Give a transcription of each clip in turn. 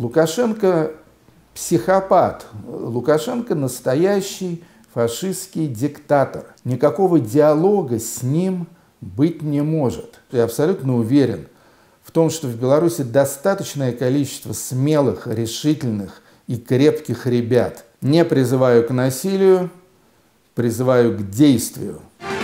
Лукашенко психопат, Лукашенко настоящий фашистский диктатор. Никакого диалога с ним быть не может. Я абсолютно уверен в том, что в Беларуси достаточное количество смелых, решительных и крепких ребят. Не призываю к насилию, призываю к действию.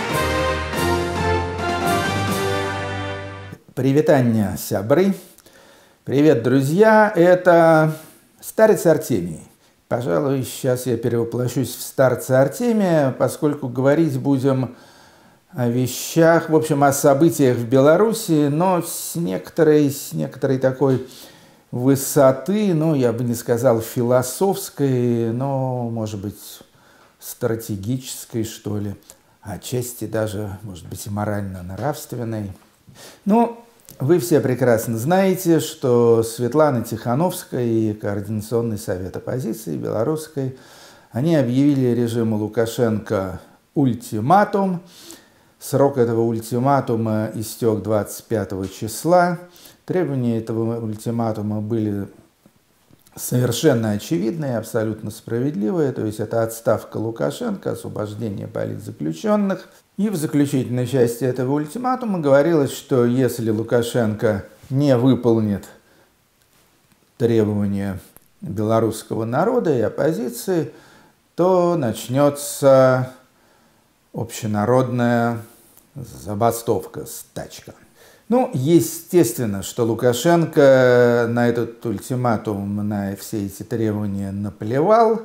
Приветання, сябры. Привет, друзья. Это старец Артемий. Пожалуй, сейчас я перевоплощусь в старца Артемия, поскольку говорить будем о вещах, в общем, о событиях в Беларуси, но с некоторой такой высоты, ну, я бы не сказал философской, но, может быть, стратегической, что ли, отчасти даже, может быть, и морально-нравственной. Ну, вы все прекрасно знаете, что Светлана Тихановская и Координационный совет оппозиции белорусской, они объявили режиму Лукашенко ультиматум. Срок этого ультиматума истек 25 числа. Требования этого ультиматума были совершенно очевидные, абсолютно справедливые. То есть это отставка Лукашенко, освобождение политзаключенных. И в заключительной части этого ультиматума говорилось, что если Лукашенко не выполнит требования белорусского народа и оппозиции, то начнется общенародная забастовка, стачка. Ну, естественно, что Лукашенко на этот ультиматум, на все эти требования наплевал,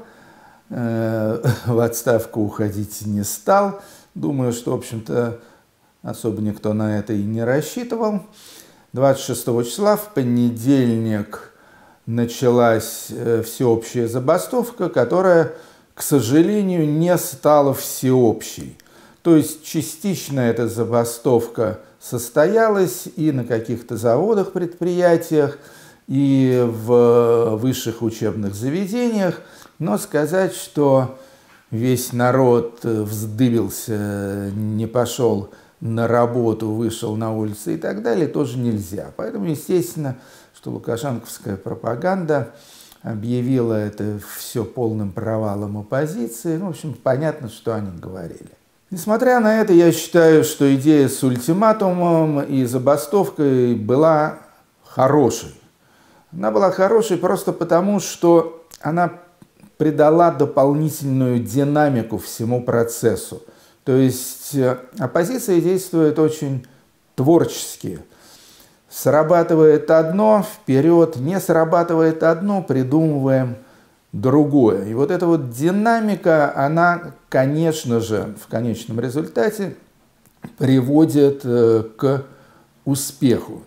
в отставку уходить не стал. Думаю, что, в общем-то, особо никто на это и не рассчитывал. 26 числа, в понедельник, началась всеобщая забастовка, которая, к сожалению, не стала всеобщей. То есть частично эта забастовка состоялась и на каких-то заводах, предприятиях, и в высших учебных заведениях, но сказать, что весь народ вздыбился, не пошел на работу, вышел на улицы и так далее, тоже нельзя. Поэтому, естественно, что лукашенковская пропаганда объявила это все полным провалом оппозиции. Ну, в общем, понятно, что они говорили. Несмотря на это, я считаю, что идея с ультиматумом и забастовкой была хорошей. Она была хорошей просто потому, что она придала дополнительную динамику всему процессу. То есть оппозиция действует очень творчески. Срабатывает одно, вперед, не срабатывает одно, придумываем другое. И вот эта вот динамика, она, конечно же, в конечном результате приводит к успеху.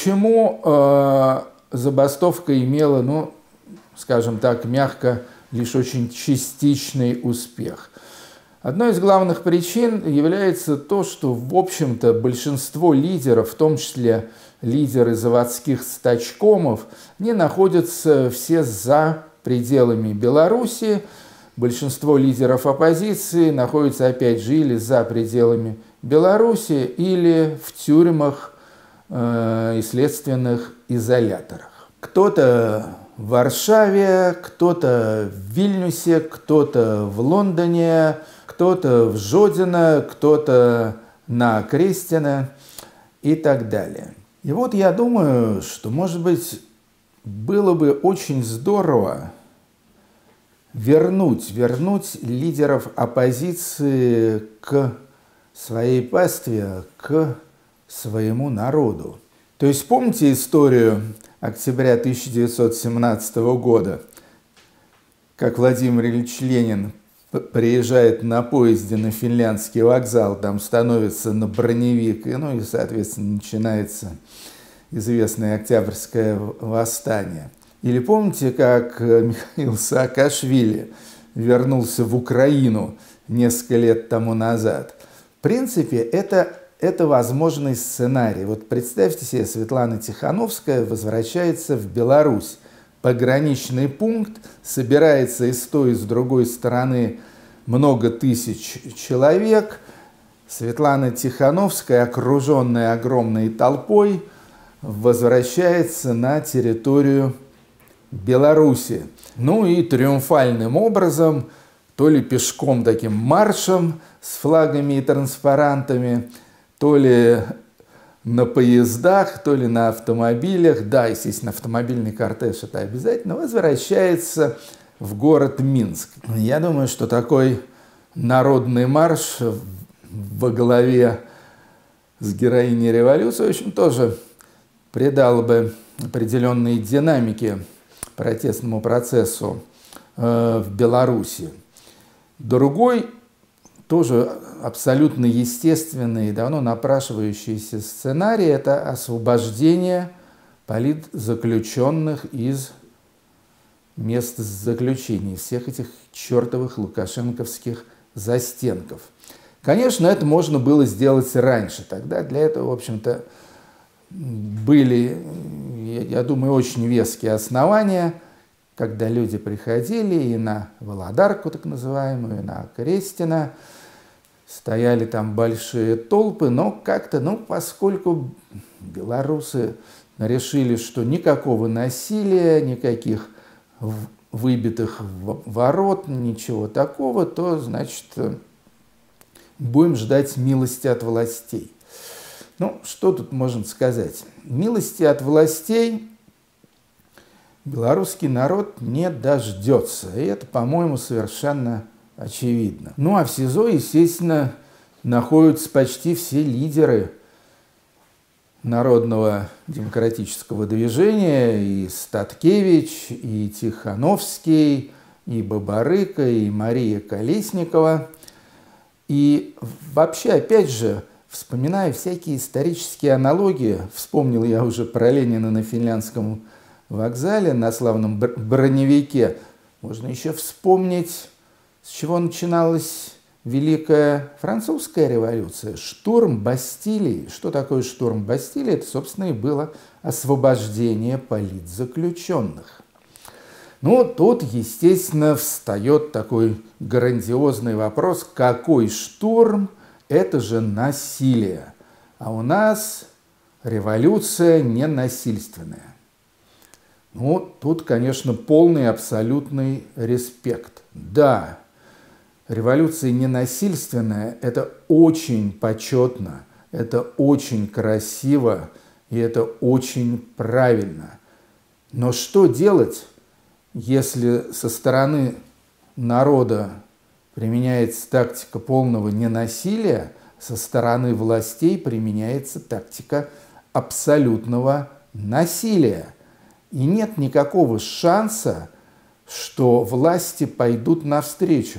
Почему забастовка имела, ну, скажем так, мягко, лишь очень частичный успех? Одной из главных причин является то, что, в общем-то, большинство лидеров, в том числе лидеры заводских стачкомов, не находятся все за пределами Беларуси. Большинство лидеров оппозиции находятся, опять же, или за пределами Беларуси, или в тюрьмах и следственных изоляторах. Кто-то в Варшаве, кто-то в Вильнюсе, кто-то в Лондоне, кто-то в Жодино, кто-то на Крестино и так далее. И вот я думаю, что, может быть, было бы очень здорово вернуть лидеров оппозиции к своей пастве, к своему народу. То есть помните историю октября 1917 года, как Владимир Ильич Ленин приезжает на поезде на Финляндский вокзал, там становится на броневик, ну и, соответственно, начинается известное Октябрьское восстание. Или помните, как Михаил Саакашвили вернулся в Украину несколько лет тому назад? В принципе, это возможный сценарий. Вот представьте себе, Светлана Тихановская возвращается в Беларусь. Пограничный пункт, собирается и с той, и с другой стороны много тысяч человек. Светлана Тихановская, окруженная огромной толпой, возвращается на территорию Беларуси. Ну и триумфальным образом, то ли пешком таким маршем с флагами и транспарантами, то ли на поездах, то ли на автомобилях, да, естественно, автомобильный кортеж это обязательно, возвращается в город Минск. Я думаю, что такой народный марш во главе с героиней революции, в общем, тоже придал бы определенные динамики протестному процессу в Беларуси. Другой, тоже абсолютно естественный и давно напрашивающийся сценарий – это освобождение политзаключенных из мест заключения, всех этих чертовых лукашенковских застенков. Конечно, это можно было сделать раньше. Тогда для этого, в общем-то, были, я думаю, очень веские основания, когда люди приходили и на Володарку, так называемую, и на Крестина, стояли там большие толпы, но как-то, поскольку белорусы решили, что никакого насилия, никаких выбитых ворот, ничего такого, то, значит, будем ждать милости от властей. Ну, что тут можно сказать? Милости от властей белорусский народ не дождется. И это, по-моему, совершенно очевидно. Ну, а в СИЗО, естественно, находятся почти все лидеры народного демократического движения. И Статкевич, и Тихановский, и Бабарыка, и Мария Колесникова. И вообще, опять же, вспоминая всякие исторические аналогии, вспомнил я уже про Ленина на Финляндском вокзале, на славном броневике, можно еще вспомнить, с чего начиналась Великая Французская революция. Штурм Бастилии. Что такое штурм Бастилии? Это, собственно, и было освобождение политзаключенных. Ну, тут, естественно, встает такой грандиозный вопрос, какой штурм? Это же насилие. А у нас революция ненасильственная. Ну, тут, конечно, полный абсолютный респект. Да, революция ненасильственная – это очень почетно, это очень красиво и это очень правильно. Но что делать, если со стороны народа применяется тактика полного ненасилия, со стороны властей применяется тактика абсолютного насилия? И нет никакого шанса, что власти пойдут навстречу.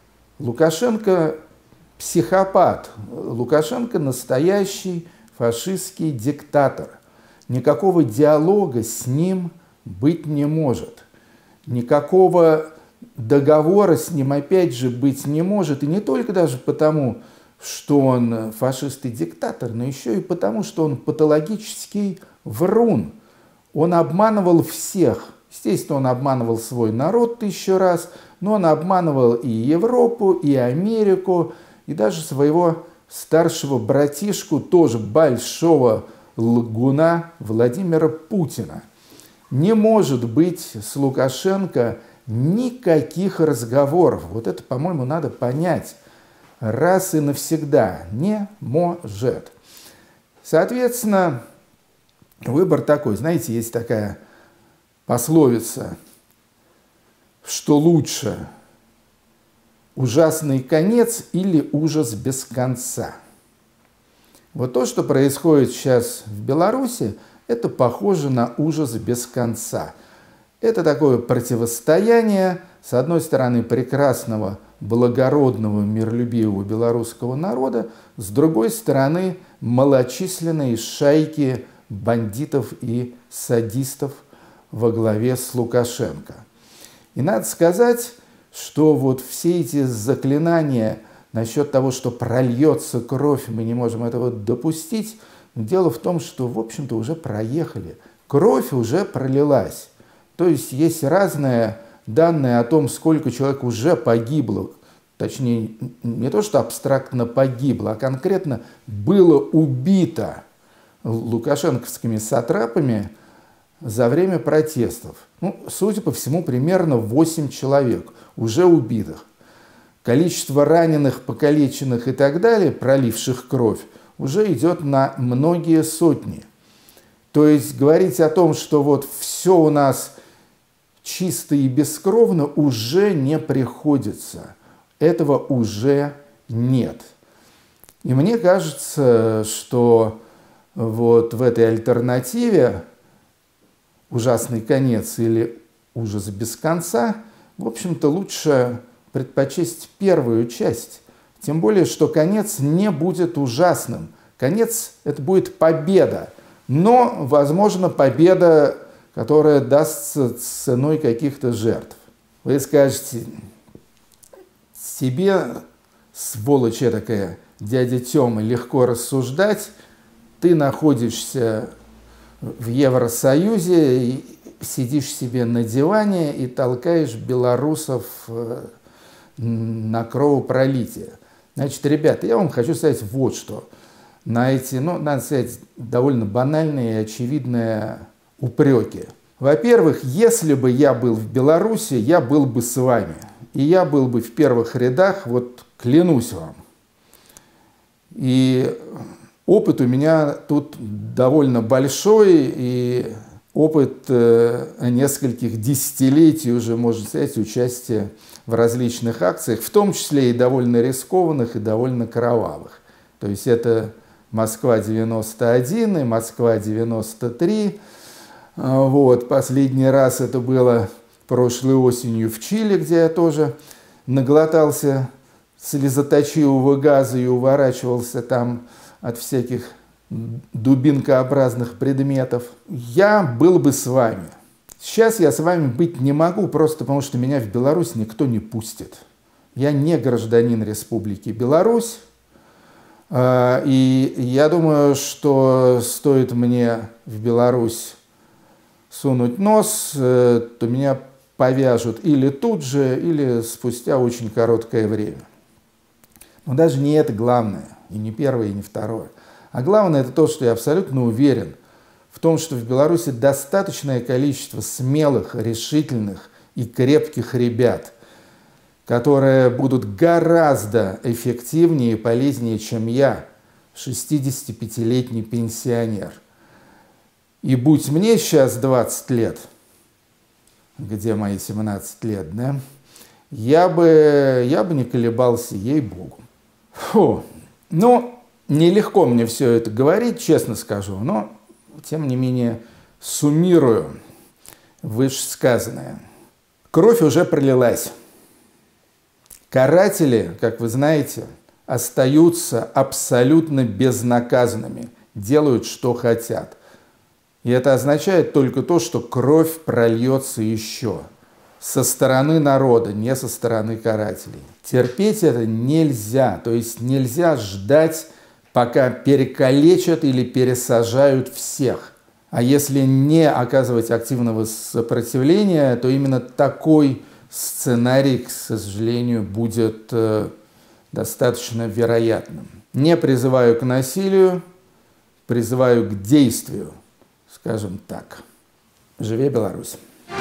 Лукашенко психопат, Лукашенко настоящий фашистский диктатор. Никакого диалога с ним быть не может. Никакого договора с ним, опять же, быть не может. И не только даже потому, что он фашист и диктатор, но еще и потому, что он патологический врун. Он обманывал всех. Естественно, он обманывал свой народ 1000 раз, но он обманывал и Европу, и Америку, и даже своего старшего братишку, тоже большого лгуна Владимира Путина. Не может быть с Лукашенко никаких разговоров. Вот это, по-моему, надо понять раз и навсегда. Не может. Соответственно, выбор такой. Знаете, есть такая пословица, что лучше ужасный конец или ужас без конца. Вот то, что происходит сейчас в Беларуси, это похоже на ужас без конца. Это такое противостояние, с одной стороны, прекрасного, благородного, миролюбивого белорусского народа, с другой стороны, малочисленные шайки бандитов и садистов во главе с Лукашенко. И надо сказать, что вот все эти заклинания насчет того, что прольется кровь, мы не можем этого допустить, дело в том, что, в общем-то, уже проехали. Кровь уже пролилась. То есть есть разные данные о том, сколько человек уже погибло. Точнее, не то, что абстрактно погибло, а конкретно было убито лукашенковскими сатрапами за время протестов. Ну, судя по всему, примерно 8 человек уже убитых. Количество раненых, покалеченных и так далее, проливших кровь, уже идет на многие сотни. То есть говорить о том, что вот все у нас чисто и бескровно, уже не приходится. Этого уже нет. И мне кажется, что вот в этой альтернативе «Ужасный конец» или «Ужас без конца», в общем-то, лучше предпочесть первую часть. Тем более, что конец не будет ужасным. Конец – это будет победа. Но, возможно, победа, которая дастся ценой каких-то жертв. Вы скажете, себе, сволочь такая, дядя Тёма, легко рассуждать, ты находишься в Евросоюзе, и сидишь себе на диване и толкаешь белорусов на кровопролитие. Значит, ребята, я вам хочу сказать вот что. На эти, надо сказать, довольно банальные и очевидные упреки. Во-первых, если бы я был в Беларуси, я был бы с вами. И я был бы в первых рядах, вот клянусь вам. И опыт у меня тут довольно большой, и опыт нескольких десятилетий уже, можно сказать, участия в различных акциях, в том числе и довольно рискованных, и довольно кровавых. То есть это Москва-91 и Москва-93. Вот. Последний раз это было прошлой осенью в Чили, где я тоже наглотался слезоточивого газа и уворачивался там от всяких дубинкообразных предметов. Я был бы с вами. Сейчас я с вами быть не могу, просто потому что меня в Беларусь никто не пустит. Я не гражданин Республики Беларусь. И я думаю, что стоит мне в Беларусь сунуть нос, то меня повяжут или тут же, или спустя очень короткое время. Но даже не это главное, и не первое, и не второе. А главное это то, что я абсолютно уверен в том, что в Беларуси достаточное количество смелых, решительных и крепких ребят, которые будут гораздо эффективнее и полезнее, чем я, 65-летний пенсионер. И будь мне сейчас 20 лет, где мои 17 лет, да, я бы не колебался, ей-богу. Фу. Ну, нелегко мне все это говорить, честно скажу, но, тем не менее, суммирую вышесказанное. Кровь уже пролилась. Каратели, как вы знаете, остаются абсолютно безнаказанными, делают, что хотят. И это означает только то, что кровь прольется еще со стороны народа, не со стороны карателей. Терпеть это нельзя, то есть нельзя ждать, пока перекалечат или пересажают всех. А если не оказывать активного сопротивления, то именно такой сценарий, к сожалению, будет достаточно вероятным. Не призываю к насилию, призываю к действию, скажем так. Живи Беларусь!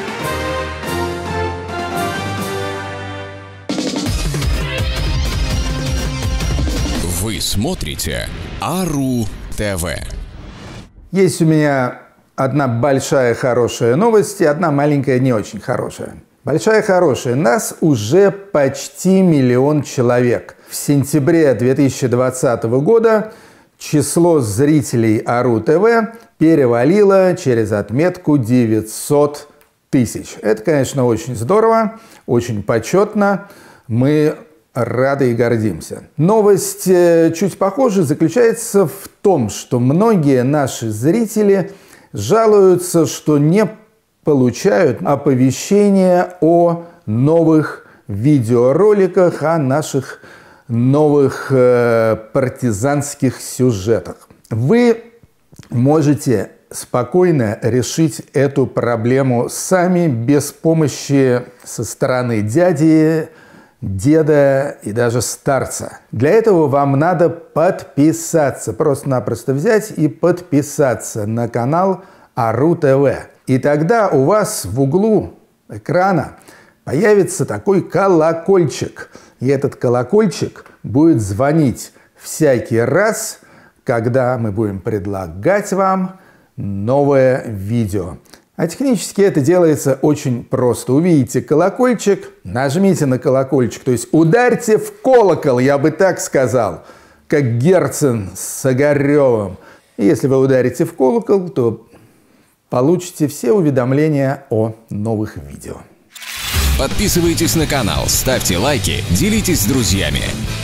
Вы смотрите АРУ ТВ. Есть у меня одна большая хорошая новость и одна маленькая не очень хорошая. Большая хорошая. Нас уже почти 1 миллион человек. В сентябре 2020 года число зрителей АРУ ТВ перевалило через отметку 900 тысяч. Это, конечно, очень здорово, очень почетно. Мы рады и гордимся. Новость чуть похожая заключается в том, что многие наши зрители жалуются, что не получают оповещения о новых видеороликах, о наших новых партизанских сюжетах. Вы можете спокойно решить эту проблему сами, без помощи со стороны дяди, деда и даже старца. Для этого вам надо подписаться. Просто-напросто взять и подписаться на канал АРУ ТВ. И тогда у вас в углу экрана появится такой колокольчик. И этот колокольчик будет звонить всякий раз, когда мы будем предлагать вам новое видео. А технически это делается очень просто. Увидите колокольчик, нажмите на колокольчик, то есть ударьте в колокол, я бы так сказал, как Герцен с Огаревым. И если вы ударите в колокол, то получите все уведомления о новых видео. Подписывайтесь на канал, ставьте лайки, делитесь с друзьями.